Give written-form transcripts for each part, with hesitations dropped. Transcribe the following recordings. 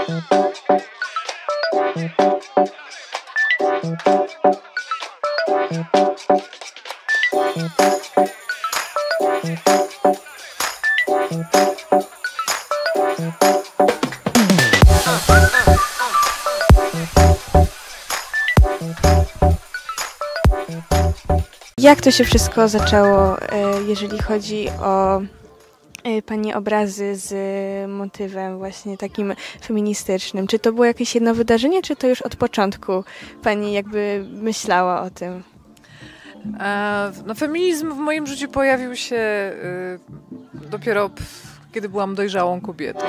Jak to się wszystko zaczęło, jeżeli chodzi o Pani obrazy z motywem właśnie takim feministycznym? Czy to było jakieś jedno wydarzenie, czy to już od początku Pani jakby myślała o tym? No, feminizm w moim życiu pojawił się dopiero kiedy byłam dojrzałą kobietą.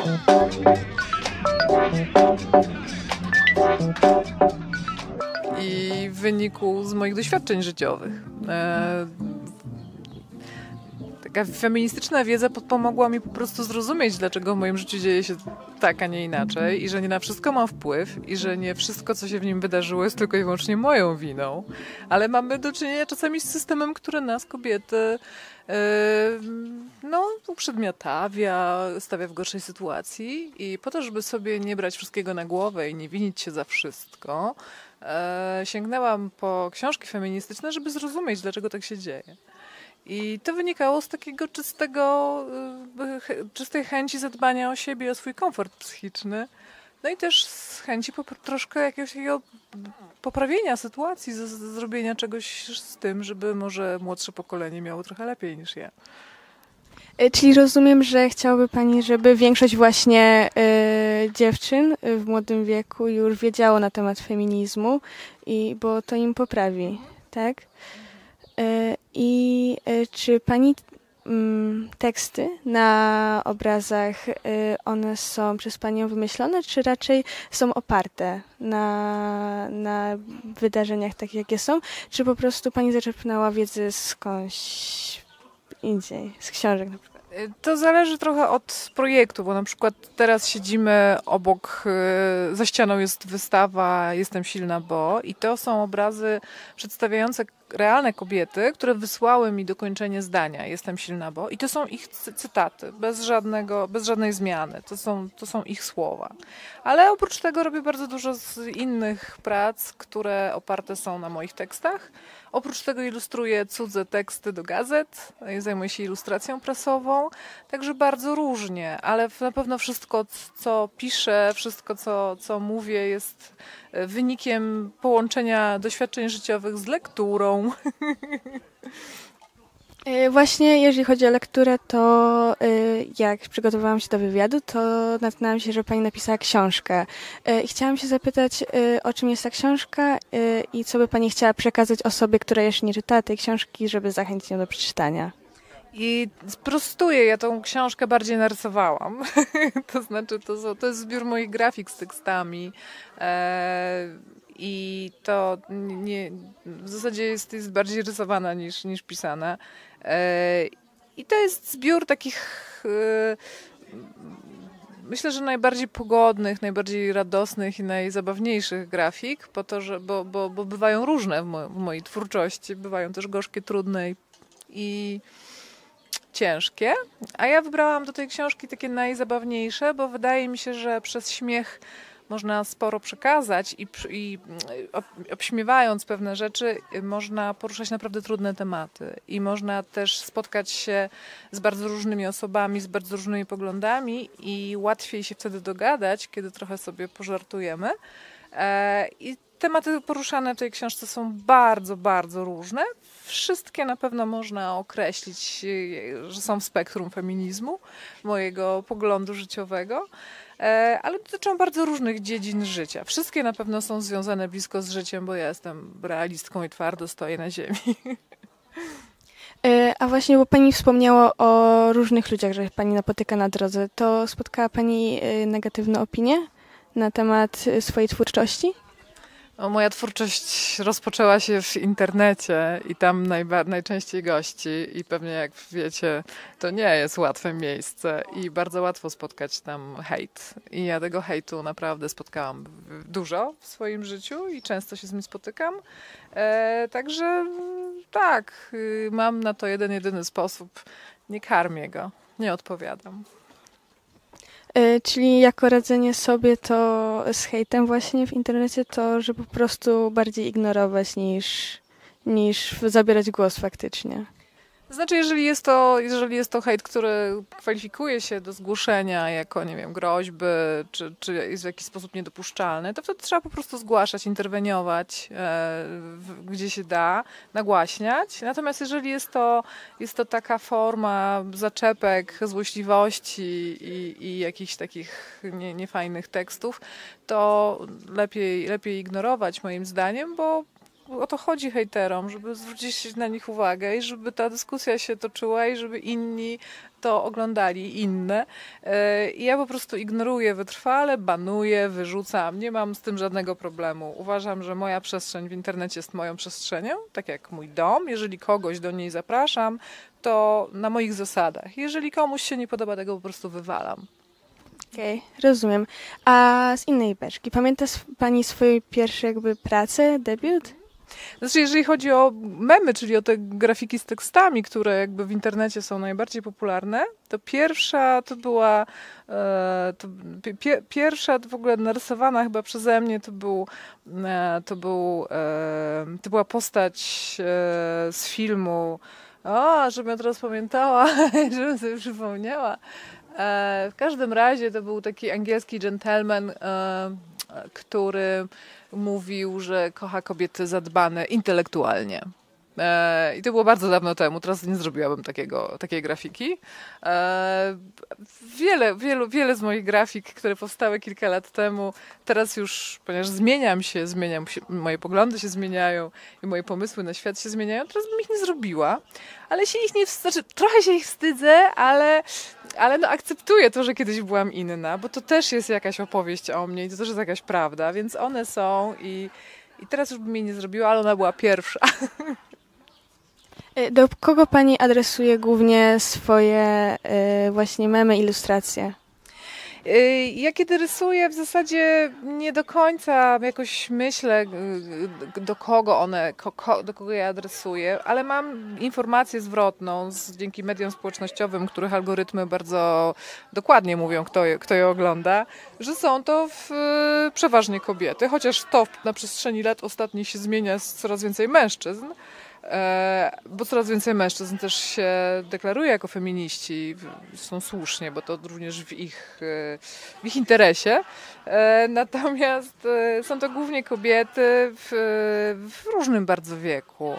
I w wyniku z moich doświadczeń życiowych. Taka feministyczna wiedza pomogła mi po prostu zrozumieć, dlaczego w moim życiu dzieje się tak, a nie inaczej i że nie na wszystko mam wpływ i że nie wszystko, co się w nim wydarzyło, jest tylko i wyłącznie moją winą, ale mamy do czynienia czasami z systemem, który nas, kobiety, uprzedmiotawia, stawia w gorszej sytuacji i po to, żeby sobie nie brać wszystkiego na głowę i nie winić się za wszystko, sięgnęłam po książki feministyczne, żeby zrozumieć, dlaczego tak się dzieje. I to wynikało z takiego czystej chęci zadbania o siebie, o swój komfort psychiczny. No i też z chęci troszkę jakiegoś takiego poprawienia sytuacji, zrobienia czegoś z tym, żeby może młodsze pokolenie miało trochę lepiej niż ja. Czyli rozumiem, że chciałaby Pani, żeby większość właśnie dziewczyn w młodym wieku już wiedziało na temat feminizmu, bo to im poprawi, tak? I czy Pani teksty na obrazach, one są przez Panią wymyślone, czy raczej są oparte na wydarzeniach takich, jakie są, czy po prostu Pani zaczerpnęła wiedzę skądś indziej, z książek na przykład? To zależy trochę od projektu, bo na przykład teraz siedzimy obok, za ścianą jest wystawa Jestem silna, bo i to są obrazy przedstawiające realne kobiety, które wysłały mi dokończenie zdania Jestem silna, bo i to są ich cytaty, bez żadnej zmiany, to są ich słowa. Ale oprócz tego robię bardzo dużo z innych prac, które oparte są na moich tekstach. Oprócz tego ilustruję cudze teksty do gazet, zajmuję się ilustracją prasową, także bardzo różnie, ale na pewno wszystko, co piszę, wszystko, co mówię, jest wynikiem połączenia doświadczeń życiowych z lekturą. Właśnie jeżeli chodzi o lekturę, to jak przygotowałam się do wywiadu, to natknęłam się, że Pani napisała książkę. I chciałam się zapytać, o czym jest ta książka i co by Pani chciała przekazać osobie, która jeszcze nie czytała tej książki, żeby zachęcić ją do przeczytania. I sprostuję, ja tą książkę bardziej narysowałam. To znaczy, to jest zbiór moich grafik z tekstami. I to w zasadzie jest bardziej rysowana niż pisana. I to jest zbiór takich, myślę, że najbardziej pogodnych, najbardziej radosnych i najzabawniejszych grafik, bo bywają różne w mojej twórczości. Bywają też gorzkie, trudne i ciężkie. A ja wybrałam do tej książki takie najzabawniejsze, bo wydaje mi się, że przez śmiech można sporo przekazać i obśmiewając pewne rzeczy, można poruszać naprawdę trudne tematy. I można też spotkać się z bardzo różnymi osobami, z bardzo różnymi poglądami i łatwiej się wtedy dogadać, kiedy trochę sobie pożartujemy. I tematy poruszane w tej książce są bardzo, bardzo różne. Wszystkie na pewno można określić, że są w spektrum feminizmu, mojego poglądu życiowego. Ale dotyczą bardzo różnych dziedzin życia. Wszystkie na pewno są związane blisko z życiem, bo ja jestem realistką i twardo stoję na ziemi. A właśnie, bo Pani wspomniała o różnych ludziach, że Pani napotyka na drodze, to spotkała Pani negatywne opinie na temat swojej twórczości? Moja twórczość rozpoczęła się w internecie i tam najczęściej gości i pewnie jak wiecie, to nie jest łatwe miejsce i bardzo łatwo spotkać tam hejt. I ja tego hejtu naprawdę spotkałam dużo w swoim życiu i często się z nim spotykam. Także tak, mam na to jedyny sposób. Nie karmię go, nie odpowiadam. Czyli jako radzenie sobie to z hejtem właśnie w internecie, to że po prostu bardziej ignorować niż zabierać głos faktycznie. Znaczy, jeżeli jest to hejt, który kwalifikuje się do zgłoszenia jako, nie wiem, groźby, czy jest w jakiś sposób niedopuszczalny, to wtedy trzeba po prostu zgłaszać, interweniować, gdzie się da, nagłaśniać. Natomiast jeżeli jest to taka forma zaczepek, złośliwości i jakichś takich niefajnych tekstów, to lepiej ignorować moim zdaniem, bo o to chodzi hejterom, żeby zwrócić na nich uwagę i żeby ta dyskusja się toczyła i żeby inni to oglądali, inne. I ja po prostu ignoruję wytrwale, banuję, wyrzucam. Nie mam z tym żadnego problemu. Uważam, że moja przestrzeń w internecie jest moją przestrzenią, tak jak mój dom. Jeżeli kogoś do niej zapraszam, to na moich zasadach. Jeżeli komuś się nie podoba, tego po prostu wywalam. Okej, rozumiem. A z innej beczki, pamięta pani swoją pierwszą pracę, debiut? Znaczy, jeżeli chodzi o memy, czyli o te grafiki z tekstami, które jakby w internecie są najbardziej popularne, to pierwsza to była pierwsza w ogóle narysowana chyba przeze mnie to była postać z filmu. Żebym ja teraz pamiętała, żebym sobie przypomniała. W każdym razie to był taki angielski gentleman, który mówił, że kocha kobiety zadbane intelektualnie. I to było bardzo dawno temu, teraz nie zrobiłabym takiej grafiki. Wiele z moich grafik, które powstały kilka lat temu, teraz już, ponieważ zmieniam się, moje poglądy się zmieniają i moje pomysły na świat się zmieniają, teraz bym ich nie zrobiła, ale trochę się ich wstydzę, ale no akceptuję to, że kiedyś byłam inna, bo to też jest jakaś opowieść o mnie i to też jest jakaś prawda, więc one są i teraz już bym jej nie zrobiła, ale ona była pierwsza. Do kogo pani adresuje głównie swoje właśnie memy, ilustracje? Ja kiedy rysuję, w zasadzie nie do końca jakoś myślę, do kogo ja adresuję, ale mam informację zwrotną dzięki mediom społecznościowym, których algorytmy bardzo dokładnie mówią, kto je ogląda, że są to przeważnie kobiety, chociaż to na przestrzeni lat ostatnich się zmienia z coraz więcej mężczyzn. Bo coraz więcej mężczyzn też się deklaruje jako feminiści, są słusznie, bo to również w ich interesie. Natomiast są to głównie kobiety w różnym bardzo wieku.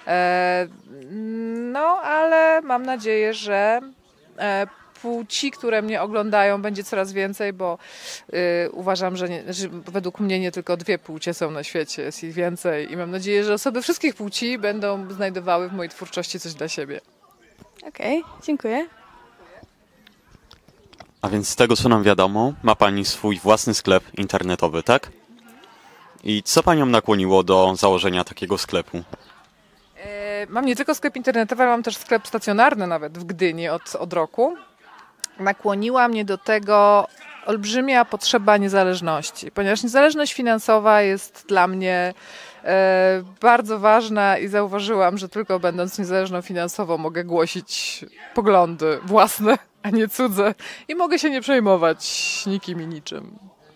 No, ale mam nadzieję, że płci, które mnie oglądają, będzie coraz więcej, bo uważam, że według mnie nie tylko dwie płcie są na świecie, jest ich więcej i mam nadzieję, że osoby wszystkich płci będą znajdowały w mojej twórczości coś dla siebie. Okej, dziękuję. A więc z tego, co nam wiadomo, ma pani swój własny sklep internetowy, tak? I co panią nakłoniło do założenia takiego sklepu? Mam nie tylko sklep internetowy, ale mam też sklep stacjonarny nawet w Gdyni od roku. Nakłoniła mnie do tego olbrzymia potrzeba niezależności, ponieważ niezależność finansowa jest dla mnie bardzo ważna i zauważyłam, że tylko będąc niezależną finansowo mogę głosić poglądy własne, a nie cudze i mogę się nie przejmować nikim i niczym.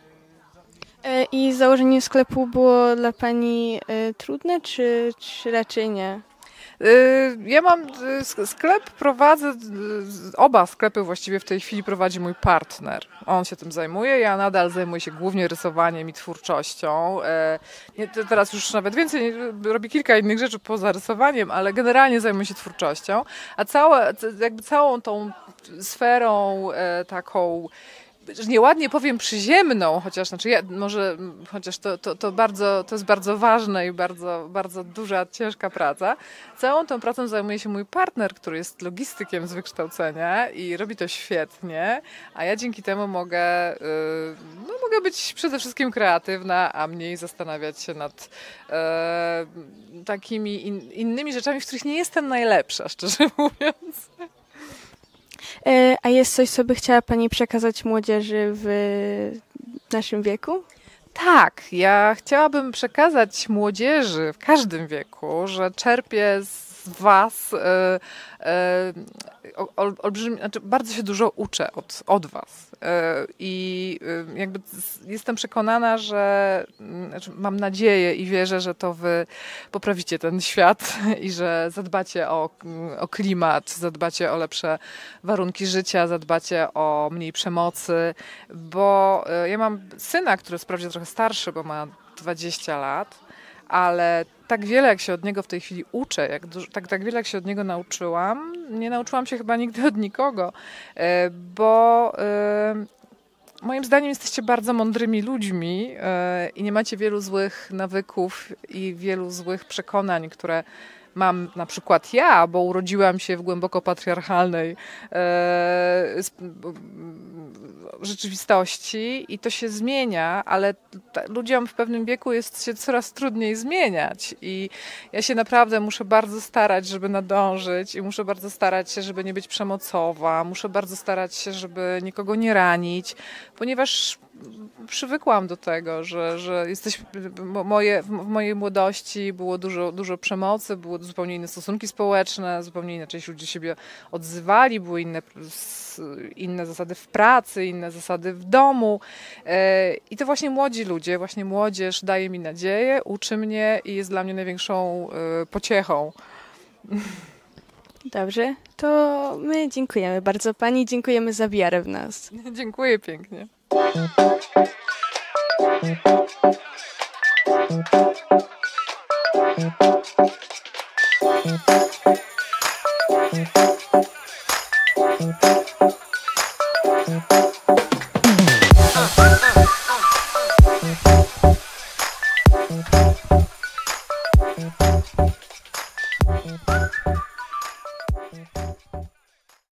I założenie sklepu było dla pani trudne, czy raczej nie? Ja mam sklep, prowadzę, oba sklepy właściwie w tej chwili prowadzi mój partner. On się tym zajmuje, ja nadal zajmuję się głównie rysowaniem i twórczością. Teraz już nawet więcej, robię kilka innych rzeczy poza rysowaniem, ale generalnie zajmuję się twórczością. A całą tą sferą taką, nieładnie powiem przyziemną, chociaż to jest bardzo ważne i bardzo, bardzo duża, ciężka praca. Całą tą pracą zajmuje się mój partner, który jest logistykiem z wykształcenia i robi to świetnie, a ja dzięki temu mogę być przede wszystkim kreatywna, a mniej zastanawiać się nad takimi innymi rzeczami, w których nie jestem najlepsza, szczerze mówiąc. A jest coś, co by chciała pani przekazać młodzieży w naszym wieku? Tak, ja chciałabym przekazać młodzieży w każdym wieku, że czerpię z z was znaczy bardzo się dużo uczę od was. I jakby jestem przekonana, że znaczy mam nadzieję i wierzę, że to wy poprawicie ten świat i że zadbacie o klimat, zadbacie o lepsze warunki życia, zadbacie o mniej przemocy, bo ja mam syna, który jest wprawdzie trochę starszy, bo ma 20 lat, ale tak wiele, jak się od niego w tej chwili uczę, tak wiele, jak się od niego nauczyłam, nie nauczyłam się chyba nigdy od nikogo, bo moim zdaniem jesteście bardzo mądrymi ludźmi i nie macie wielu złych nawyków i wielu złych przekonań, które mam na przykład ja, bo urodziłam się w głęboko patriarchalnej rzeczywistości i to się zmienia, ale ludziom w pewnym wieku jest się coraz trudniej zmieniać i ja się naprawdę muszę bardzo starać, żeby nadążyć i muszę bardzo starać się, żeby nie być przemocowa, muszę bardzo starać się, żeby nikogo nie ranić, ponieważ przywykłam do tego, że w mojej młodości było dużo przemocy, były zupełnie inne stosunki społeczne, zupełnie inaczej się ludzie siebie odzywali, były inne zasady w pracy, inne zasady w domu. I to właśnie młodzi ludzie, właśnie młodzież daje mi nadzieję, uczy mnie i jest dla mnie największą pociechą. Dobrze, to my dziękujemy bardzo pani, dziękujemy za wiarę w nas. Dziękuję pięknie.